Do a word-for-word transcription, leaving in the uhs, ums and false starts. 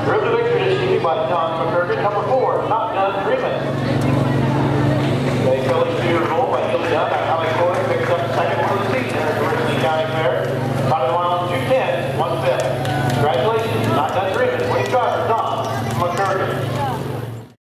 Road to victory is seated by Dunn, number four, not Dunn, Richland. They filling to your goal by Dunn. Alex Boyd picks up the second one of the season at the Richland County Fair. Final mile two ten, one fifth. Congratulations, not Dunn, Richland. Winning driver, Don McCurdy.